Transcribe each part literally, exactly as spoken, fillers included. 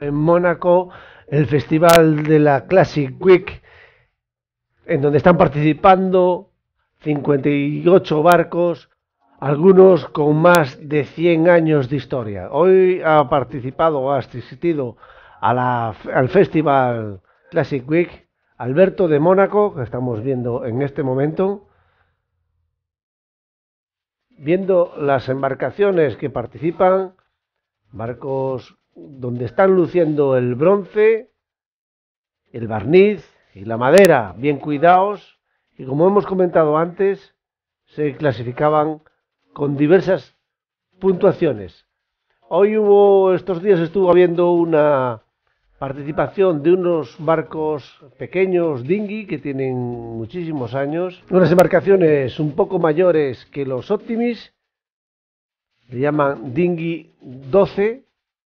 En Mónaco, el festival de la Classic Week, en donde están participando cincuenta y ocho barcos, algunos con más de cien años de historia. Hoy ha participado o ha asistido a la, al festival Classic Week Alberto de Mónaco, que estamos viendo en este momento, viendo las embarcaciones que participan, barcos donde están luciendo el bronce, el barniz y la madera bien cuidados, y como hemos comentado antes, se clasificaban con diversas puntuaciones. Hoy hubo, estos días estuvo habiendo una participación de unos barcos pequeños, dinghy, que tienen muchísimos años, unas embarcaciones un poco mayores que los Optimis, se llaman dinghy doce,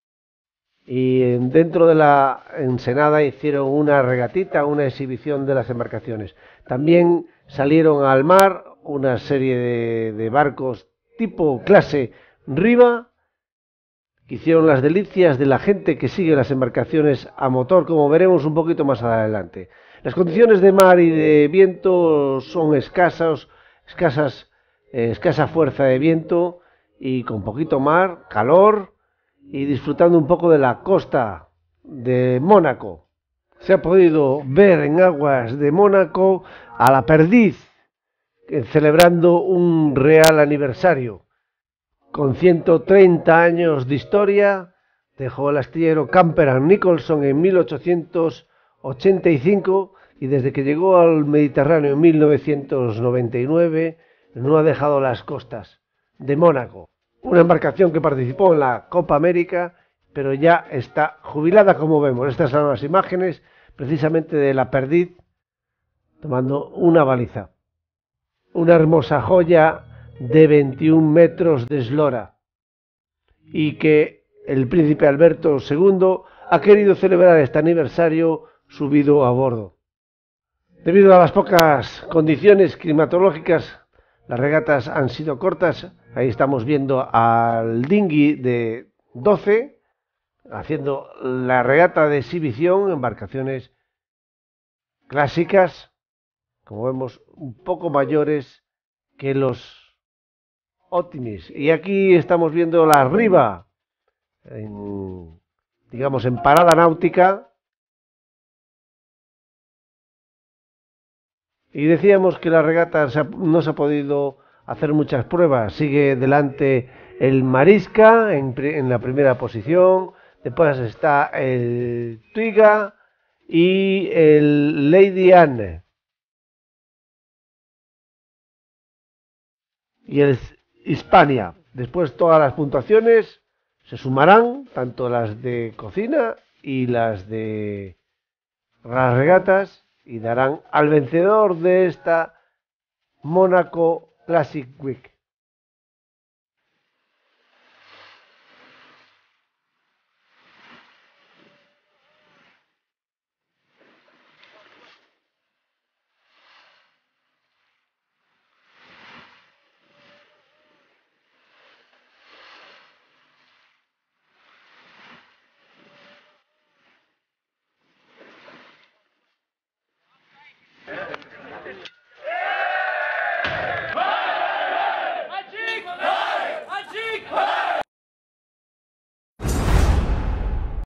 y dentro de la ensenada hicieron una regatita, una exhibición de las embarcaciones. También salieron al mar una serie de, de barcos tipo clase Riva, que hicieron las delicias de la gente que sigue las embarcaciones a motor, como veremos un poquito más adelante. Las condiciones de mar y de viento son escasas, escasas eh, escasa fuerza de viento y con poquito mar, calor, y disfrutando un poco de la costa de Mónaco. Se ha podido ver en aguas de Mónaco a la Perdiz, celebrando un real aniversario. Con ciento treinta años de historia, dejó el astillero Camper and Nicholson en mil ochocientos ochenta y cinco y desde que llegó al Mediterráneo en mil novecientos noventa y nueve no ha dejado las costas de Mónaco. Una embarcación que participó en la Copa América, pero ya está jubilada, como vemos. Estas son las imágenes precisamente de la Perdiz tomando una baliza. Una hermosa joya de veintiún metros de eslora, y que el príncipe Alberto segundo ha querido celebrar este aniversario subido a bordo. Debido a las pocas condiciones climatológicas, las regatas han sido cortas. Ahí estamos viendo al dinghy de doce haciendo la regata de exhibición, embarcaciones clásicas, como vemos, un poco mayores que los Optimis. Y aquí estamos viendo la Riva, en, digamos en parada náutica. Y decíamos que la regata se ha, no se ha podido hacer muchas pruebas. Sigue delante el Marisca en, en la primera posición. Después está el Twiga y el Lady Anne. Y el Hispania. Después todas las puntuaciones se sumarán, tanto las de cocina y las de las regatas, y darán al vencedor de esta Mónaco Classic Week.